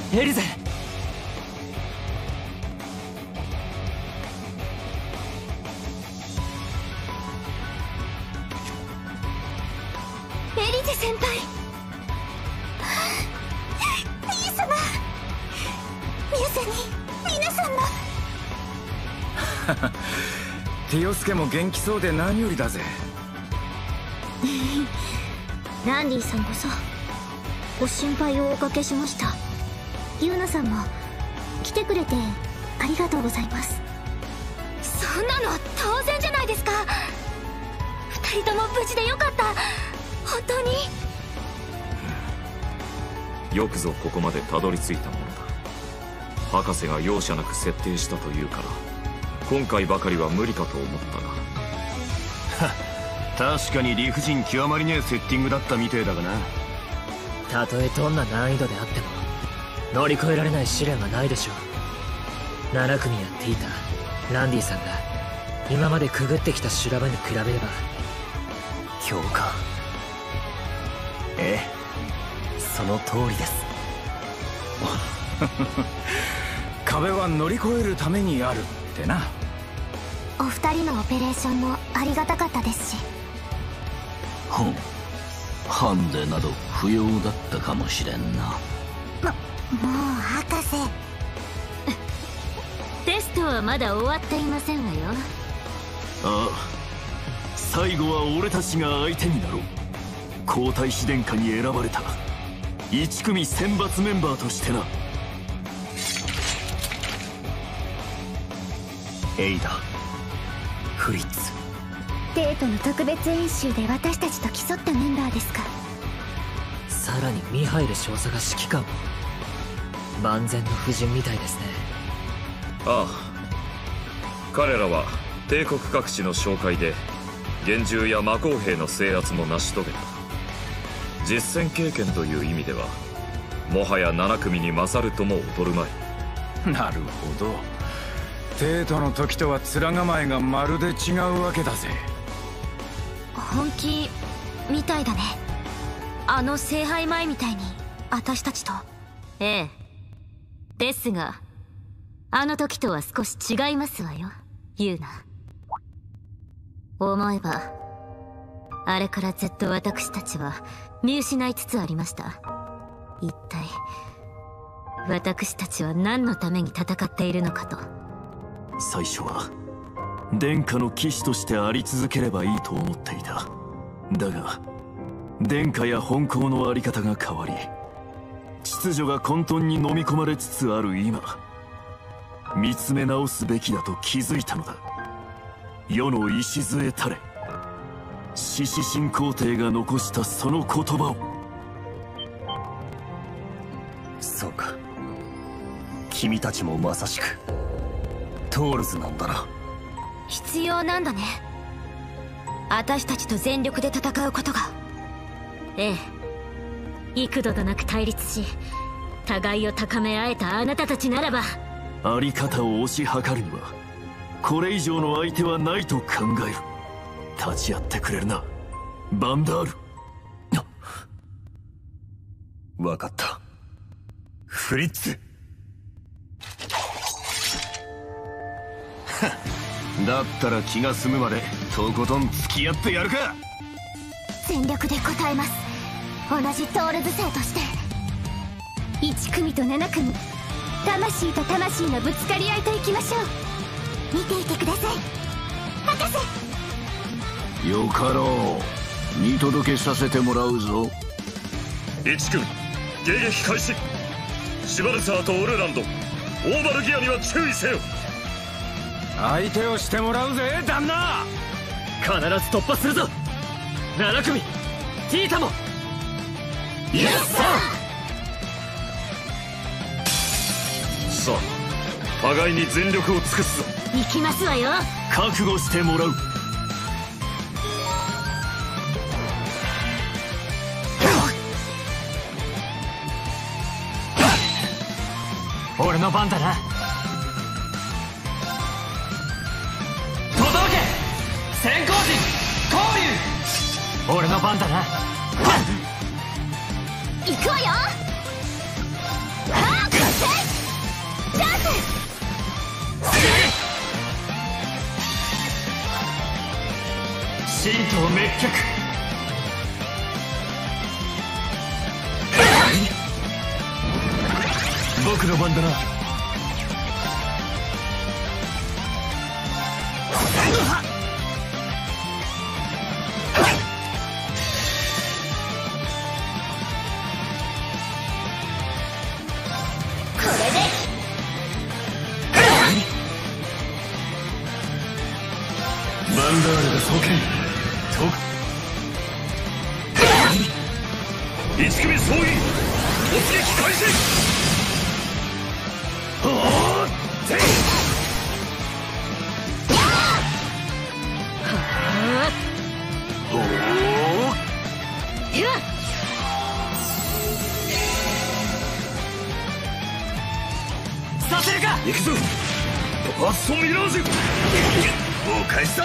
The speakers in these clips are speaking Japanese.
エリゼ。 エリゼ先輩。ミユ様、ミユさんに皆さんも。 ティオスケも元気そうで何よりだぜ。 ランディさんこそご心配をおかけしました。ユーナさんも来てくれてありがとうございます。そんなの当然じゃないですか。二人とも無事でよかった。本当によくぞここまでたどり着いたものだ。博士が容赦なく設定したというから今回ばかりは無理かと思ったが確かに理不尽極まりねえセッティングだったみてえだがな。 たとえどんな難易度であっても乗り越えられない試練はないでしょう。7組やティータ、ランディさんが今までくぐってきた修羅場に比べれば。 評価。ええ、その通りです。 壁は乗り越えるためにあるってな。 お二人のオペレーションもありがたかったですし。 ハンデなど不要だったかもしれんな。 もう博士。テストはまだ終わっていませんわよ。 ああ、最後は俺たちが相手になろう。皇太子殿下に選ばれた1組選抜メンバーとしてな。エイダ、フリッツ。 デートの特別演習で私たちと競ったメンバーですか。 さらにミハイル少佐が指揮官も。万全の布陣みたいですね。 ああ、彼らは帝国各地の哨戒で幻獣や魔鋼兵の制圧も成し遂げた。実戦経験という意味ではもはや7組に勝るとも劣るまい。 なるほど。テートの時とは面構えがまるで違うわけだぜ。 本気みたいだね。あの聖杯前みたいに私たちと。ええ、ですがあの時とは少し違いますわよ、ユーナ。思えばあれからずっと私たちは見失いつつありました。一体私たちは何のために戦っているのかと。 最初は殿下の騎士としてあり続ければいいと思っていた。だが殿下や本校のあり方が変わり秩序が混沌に飲み込まれつつある今、見つめ直すべきだと気づいたのだ。世の礎たれ獅子神皇帝が残したその言葉を。そうか、君たちもまさしくトールズなんだな。 必要なんだね、私たちと全力で戦うことが。ええ、幾度となく対立し互いを高め合えたあなたたちならば。 あり方を推し量るにはこれ以上の相手はないと考える。立ち会ってくれるな、バンダール。分かった、フリッツ。だったら気が済むまでとことん付き合ってやるか。 全力で応えます。同じトールズ生として。1組と7組、魂と魂のぶつかり合いといきましょう。見ていてください、博士。 よかろう、見届けさせてもらうぞ。 1組迎撃開始。シュバルツァーとオルランド、オーバルギアには注意せよ。 相手をしてもらうぜ旦那。 必ず突破するぞ。7組ティータも。 イエスサー。 さあ互いに全力を尽くすぞ。 行きますわよ。 覚悟してもらう。 俺の番だな。届け先行陣交流。俺の番だな。 行くわよ。 神道滅却。僕の番だな。バンダールが創建1組総員突撃開始。させるか。行くぞファーストミラージュ。もう返した。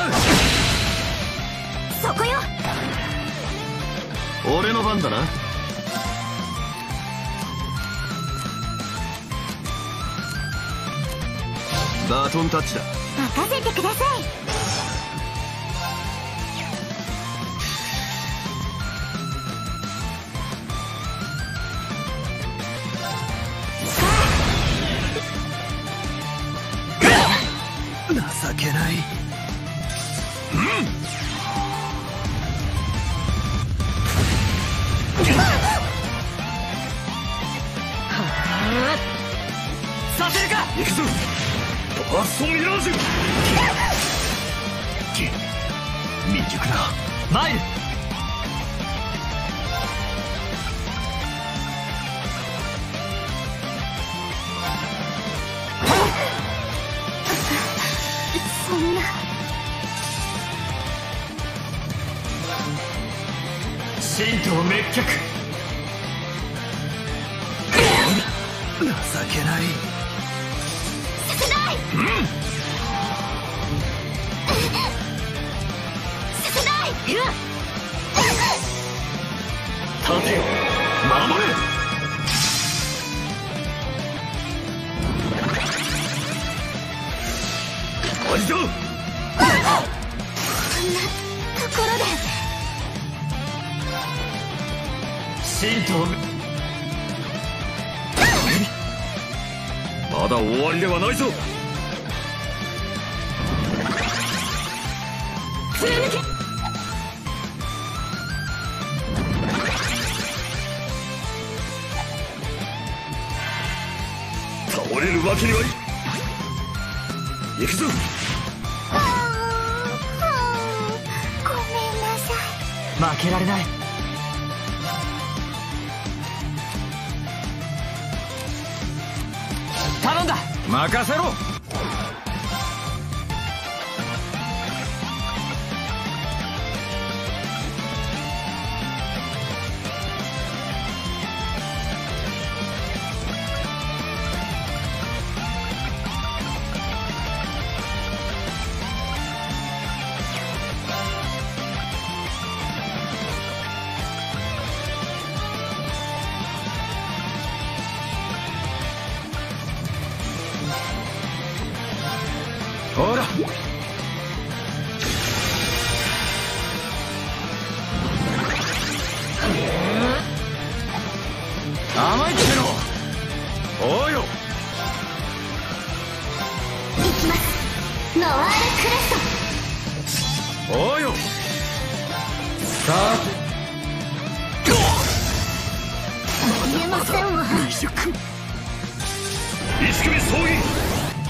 そこよ。 俺の番だな。バトンタッチだ。 任せてください。 情けない。させるか。行くぞファーストミラージュ。未熟だ。参る。 そんな。 神道滅却。情けない。 させない。させない。 立てよ守れ。終わりだ。 こんなところで。 神道まだ終わりではないぞ。 貫け。 倒れるわけにはい。行くぞ。 ごめんなさい。 負けられない。頼んだ。 任せろ。ほら甘いっての。おうよ。 行きます。ノワールクレスト。 おうよ。さ言えませんわ。 未熟。 1組総員。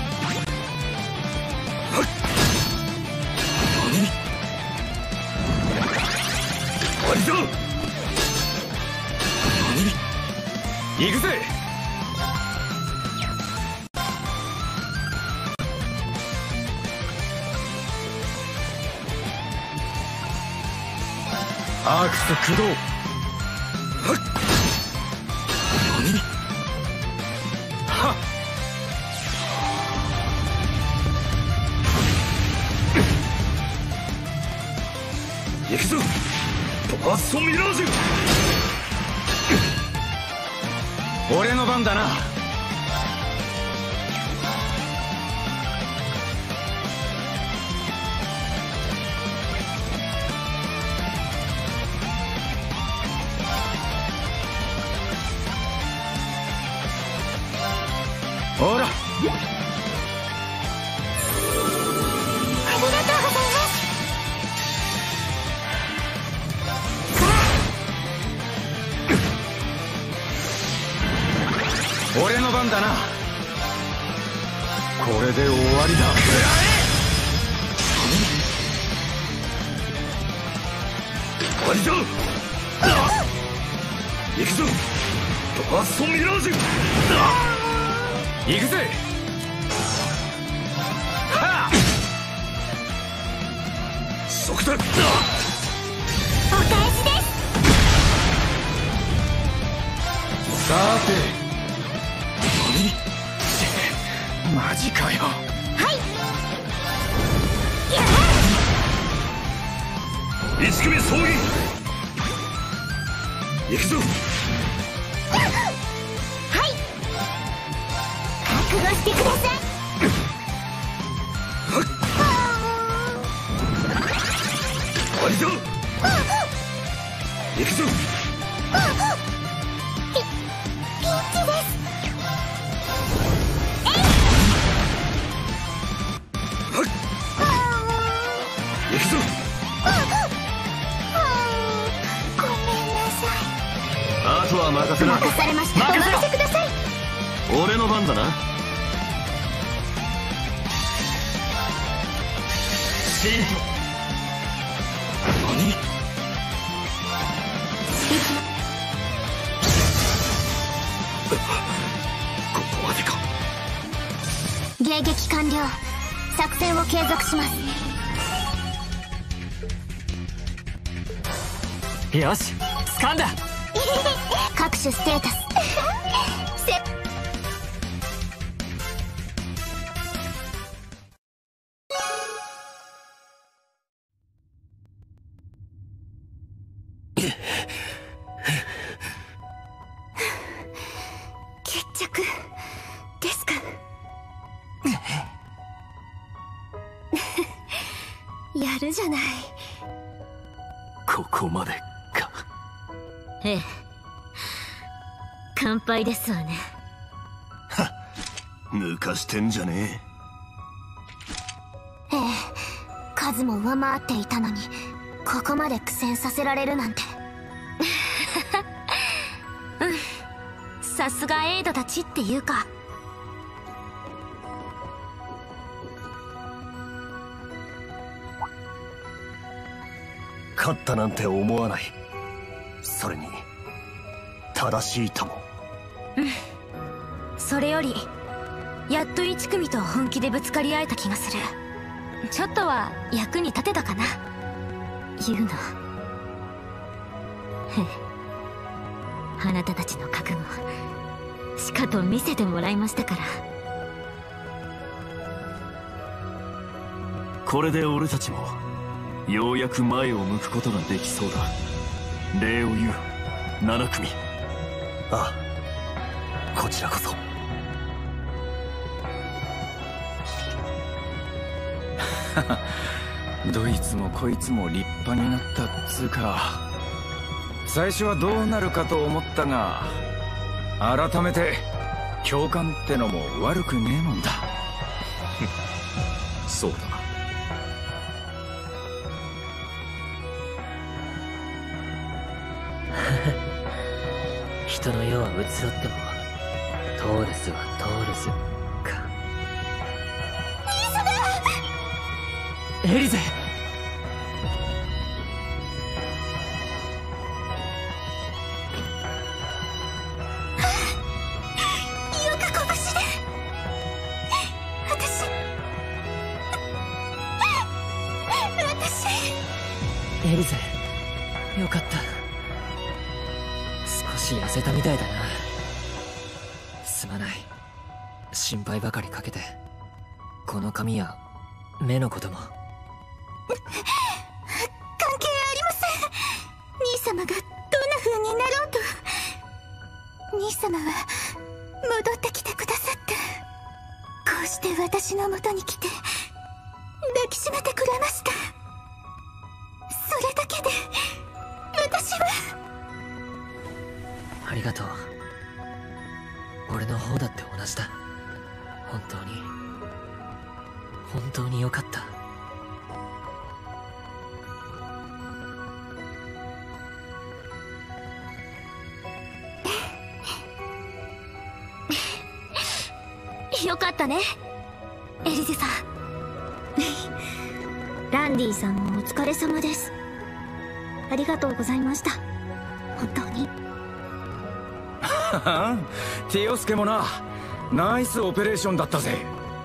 終わりだ。 行くぜ。アークス駆動。はっ。 行くぞファーストミラージュ。 俺の番だな。 ほら、 ありがとうございます。 俺の番だな。これで終わりだ。 終わりだ。行くぞ、ファーストミラージュ。 行くぜ。はっ、 そこだ。 お返しです。 さて、マジかよ。 はい。 一組総議。行くぞ。 はい。覚悟してください。 終わりだ。行くぞ。 ピンチです。 行くぞ。 ごめんなさい。 あとは任せな。 任されました。お任せください。 俺の番だな。シート。何？ ここまでか。 迎撃完了。作戦を継続します。 よし、掴んだ。 各種ステータス決着ですか。やるじゃない。 ここまでか。 ええ、乾杯ですわね。 抜かしてんじゃねええ、数も上回っていたのにここまで苦戦させられるなんて。うん、さすがエイドたちっていうか。 勝ったなんて思わない。それに正しいとも。 それよりやっと1組と本気でぶつかり合えた気がする。ちょっとは役に立てたかな。言うの。へえ、あなたたちの覚悟しかと見せてもらいましたから。 これで俺たちもようやく前を向くことができそうだ。礼を言う7組。ああ、こちらこそ。 どいつもこいつも立派になったっつうか。最初はどうなるかと思ったが、改めて教官ってのも悪くねえもんだ。 そうだ。 人の世は移ろってもトールスはトールスか。エリゼ。 よく拳で。私エリゼ、よかった。少し痩せたみたいだな。すまない、心配ばかりかけて。この髪や目のことも。 関係ありません。兄様がどんな風になろうと、兄様は戻ってきてくださった。こうして私の元に来て抱きしめてくれました。それだけで私は。 ありがとう。俺の方だって同じだ。 本当によかった。 よかったね、エリゼさん。ランディさんもお疲れ様です。ありがとうございました、本当に。 ティオスケもな、ナイスオペレーションだったぜ。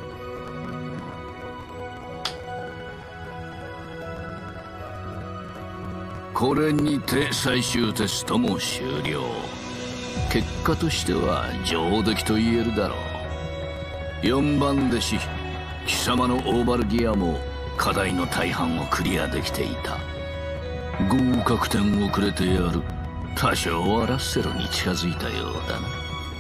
これにて最終テストも終了。結果としては上出来と言えるだろう。4番弟子貴様のオーバルギアも課題の大半をクリアできていた。合格点遅れてやる。多少はラッセルに近づいたようだな。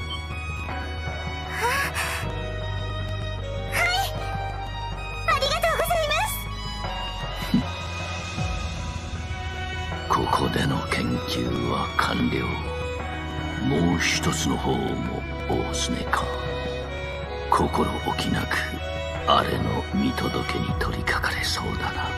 ここでの研究は完了。もう一つの方も大詰めか。心置きなくあれの見届けに取りかかれそうだな。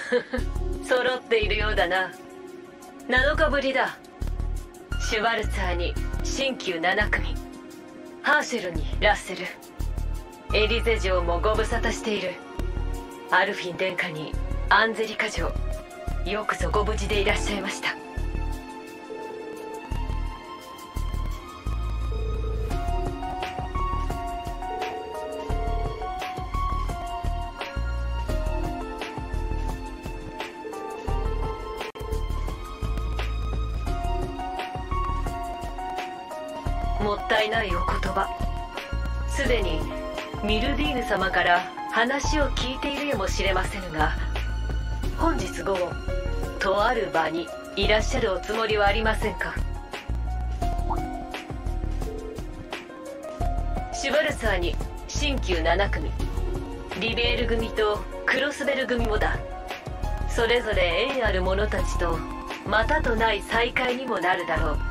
揃っているようだな。7日ぶりだ。シュワルツァーに新旧7組、ハーシェルにラッセル、エリゼ嬢もご無沙汰している。アルフィン殿下にアンゼリカ嬢、よくぞご無事でいらっしゃいました。もったいないお言葉。すでにミルディーヌ様から話を聞いているやもしれませぬが、本日午後とある場にいらっしゃるおつもりはありませんか？シュバルサーに新旧7組、リベール組とクロスベル組もだ。それぞれ縁ある者たちとまたとない再会にもなるだろう。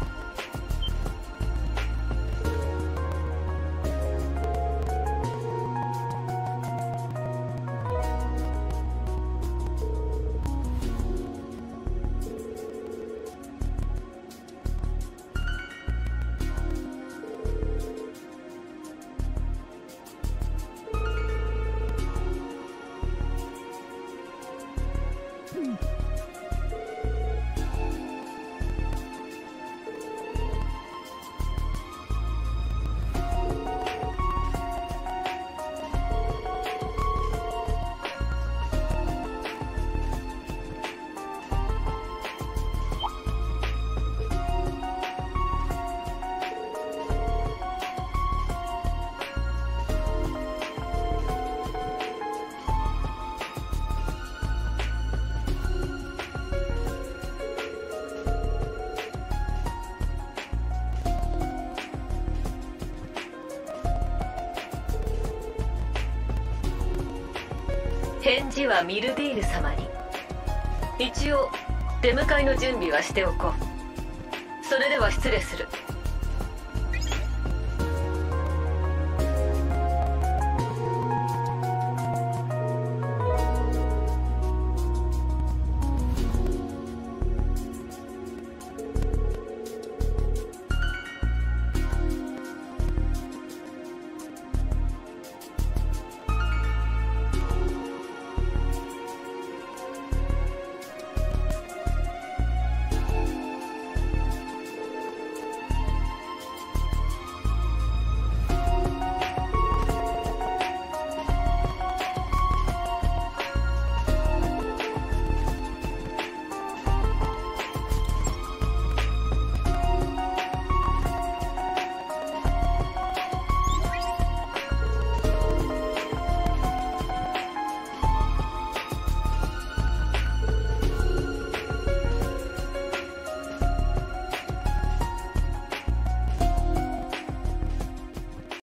返事はミルディーヌ様に。一応出迎えの準備はしておこう。それでは失礼する。